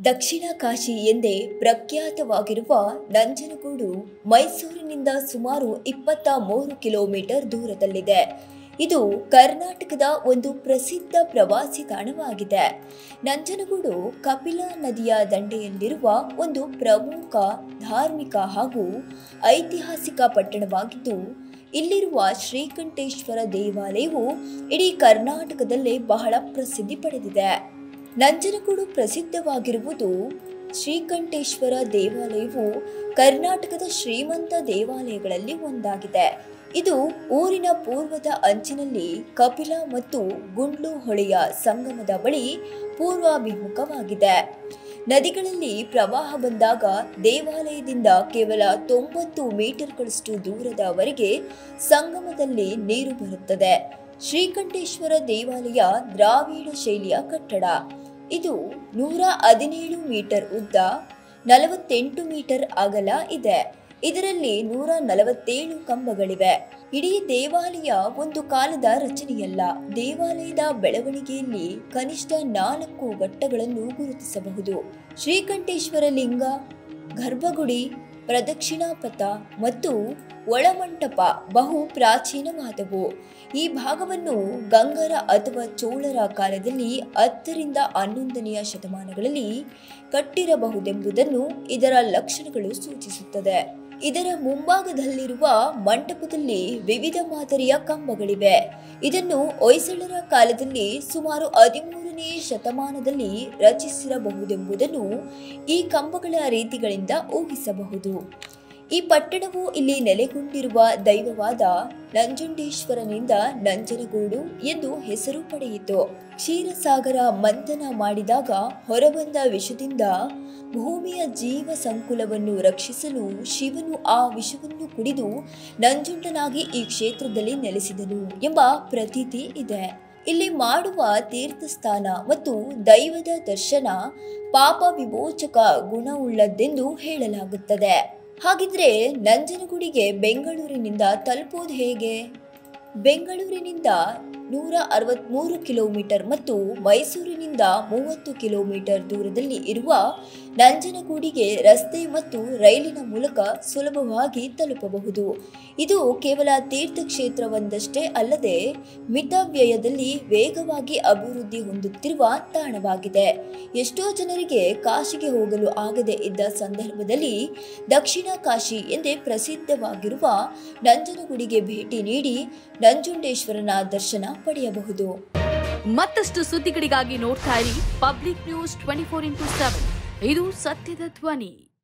ದಕ್ಷಿಣ ಕಾಶಿ ಎಂದೇ ಪ್ರಖ್ಯಾತವಾಗಿರುವ ನಂಜನಗೂಡು ಮೈಸೂರಿನಿಂದ ಸುಮಾರು 23 ಕಿಲೋಮೀಟರ್ ದೂರದಲ್ಲಿದೆ. ಇದು ಕರ್ನಾಟಕದ ಒಂದು ಪ್ರಸಿದ್ಧ ಪ್ರವಾಸಿ ತಾಣವಾಗಿದೆ. ನಂಜನಗೂಡು ಕಪಿಲಾ ನದಿಯ ದಂಡೆಯಲ್ಲಿರುವ ಒಂದು ಪ್ರಮುಖ ಧಾರ್ಮಿಕ ಹಾಗೂ ಐತಿಹಾಸಿಕ ಪಟ್ಟಣವಾಗಿದ್ದು, ಇಲ್ಲಿರುವ ಶ್ರೀಕಂಠೇಶ್ವರ ದೇವಾಲಯವು ಇಡೀ ಕರ್ನಾಟಕದಲ್ಲೇ ಬಹಳ ಪ್ರಸಿದ್ಧಿ ಪಡೆದಿದೆ. ನಂಜನಗೂಡು ಪ್ರಸಿದ್ಧವಾಗಿರುವುದು ಶ್ರೀಕಂಠೇಶ್ವರ ದೇವಾಲಯವು ಕರ್ನಾಟಕದ ಶ್ರೀಮಂತ ದೇವಾಲಯಗಳಲ್ಲಿ ಒಂದಾಗಿದೆ. ಇದು ಊರಿನ ಪೂರ್ವದ ಅಂಚಿನಲ್ಲಿ ಕಪಿಲಾ ಮತ್ತು ಗುಂಡ್ಲು ಹೊಳೆಯ ಸಂಗಮದ ಬಳಿ ಪೂರ್ವಾಭಿಮುಖವಾಗಿದೆ. ನದಿಗಳಲ್ಲಿ ಪ್ರವಾಹ ಬಂದಾಗ ದೇವಾಲಯದಿಂದ ಕೇವಲ 90 ಮೀಟರ್ಗಳಷ್ಟು ದೂರದವರೆಗೆ ಸಂಗಮದಲ್ಲಿ ನೀರು ಬರುತ್ತದೆ. ಶ್ರೀಕಂಠೇಶ್ವರ ದೇವಾಲಯ ದ್ರಾವಿಡ ಶೈಲಿಯ ಕಟ್ಟಡ. ಇದು 117 ಮೀಟರ್ ಉದ್ದ, 48 ಮೀಟರ್ ಅಗಲ ಇದೆ. ಇದರಲ್ಲಿ 147 ಕಂಬಗಳಿವೆ. ಇಡೀ ದೇವಾಲಯ ಒಂದು ಕಾಲದ ರಚನೆಯಲ್ಲ. ದೇವಾಲಯದ ಬೆಳವಣಿಗೆಯಲ್ಲಿ ಕನಿಷ್ಠ 4 ಘಟ್ಟಗಳನ್ನು ಗುರುತಿಸಬಹುದು. ಶ್ರೀಕಂಠೇಶ್ವರ ಲಿಂಗ, ಗರ್ಭಗುಡಿ, ಪ್ರದಕ್ಷಿಣಾ ಪಥ ಮತ್ತು ಒಳಮಂಟಪ ಬಹು ಪ್ರಾಚೀನವಾದವು. ಈ ಭಾಗವನ್ನು ಗಂಗರ ಅಥವಾ ಚೋಳರ ಕಾಲದಲ್ಲಿ 10 ರಿಂದ 11ನೇ ಶತಮಾನಗಳಲ್ಲಿ ಕಟ್ಟಿರಬಹುದೆಂಬುದನ್ನು ಇದರ ಲಕ್ಷಣಗಳು ಸೂಚಿಸುತ್ತದೆ. ಇದರ ಮುಂಭಾಗದಲ್ಲಿರುವ ಮಂಟಪದಲ್ಲಿ ವಿವಿಧ ಮಾದರಿಯ ಕಂಬಗಳಿವೆ. ಇದನ್ನು ಹೊಯ್ಸಳರ ಕಾಲದಲ್ಲಿ ಸುಮಾರು 13ನೇ ಶತಮಾನದಲ್ಲಿ ರಚಿಸಿರಬಹುದೆಂಬುದನ್ನು ಈ ಕಂಬಗಳ ರೀತಿಗಳಿಂದ ಊಹಿಸಬಹುದು. ಈ ಪಟ್ಟಣವು ಇಲ್ಲಿ ನೆಲೆಗೊಂಡಿರುವ ದೈವವಾದ ನಂಜುಂಡೇಶ್ವರನಿಂದ ನಂಜನಗೂಡು ಎಂದು ಹೆಸರು ಪಡೆಯಿತು. ಕ್ಷೀರಸಾಗರ ಮಂಥನ ಮಾಡಿದಾಗ ಹೊರಬಂದ ವಿಷದಿಂದ ಭೂಮಿಯ ಜೀವ ಸಂಕುಲವನ್ನು ರಕ್ಷಿಸಲು ಶಿವನು ಆ ವಿಷವನ್ನು ಕುಡಿದು ನಂಜುಂಡನಾಗಿ ಈ ಕ್ಷೇತ್ರದಲ್ಲಿ ನೆಲೆಸಿದನು ಎಂಬ ಪ್ರತೀತಿ ಇದೆ. ಇಲ್ಲಿ ಮಾಡುವ ತೀರ್ಥಸ್ನಾನ ಮತ್ತು ದೈವದ ದರ್ಶನ ಪಾಪ ವಿಮೋಚಕ ಗುಣವುಳ್ಳದ್ದೆಂದು ಹೇಳಲಾಗುತ್ತದೆ. ಹಾಗಿದ್ರೆ ನಂಜನಗೂಡಿಗೆ ಬೆಂಗಳೂರಿನಿಂದ ತಲುಪುವುದು ಹೇಗೆ? ಬೆಂಗಳೂರಿನಿಂದ 163 ಕಿಲೋಮೀಟರ್ ಮತ್ತು ಮೈಸೂರಿನಿಂದ 30 ಕಿಲೋಮೀಟರ್ ದೂರದಲ್ಲಿ ಇರುವ ನಂಜನಗೂಡಿಗೆ ರಸ್ತೆ ಮತ್ತು ರೈಲಿನ ಮೂಲಕ ಸುಲಭವಾಗಿ ತಲುಪಬಹುದು. ಇದು ಕೇವಲ ತೀರ್ಥಕ್ಷೇತ್ರವೊಂದಷ್ಟೇ ಅಲ್ಲದೆ ಮಿತವ್ಯಯದಲ್ಲಿ ವೇಗವಾಗಿ ಅಭಿವೃದ್ಧಿ ಹೊಂದುತ್ತಿರುವ ತಾಣವಾಗಿದೆ. ಎಷ್ಟೋ ಜನರಿಗೆ ಕಾಶಿಗೆ ಹೋಗಲು ಆಗದೆ ಇದ್ದ ಸಂದರ್ಭದಲ್ಲಿ ದಕ್ಷಿಣ ಕಾಶಿ ಎಂದೇ ಪ್ರಸಿದ್ಧವಾಗಿರುವ ನಂಜನಗೂಡಿಗೆ ಭೇಟಿ ನೀಡಿ ನಂಜುಂಡೇಶ್ವರನ ದರ್ಶನ ಪಡೆಯಬಹುದು. ಮತ್ತಷ್ಟು ಸುದ್ದಿಗಳಿಗಾಗಿ ನೋಡ್ತಾ ಇರಿ ಪಬ್ಲಿಕ್ ನ್ಯೂಸ್ 24x7. ಇದು ಸತ್ಯದ ಧ್ವನಿ.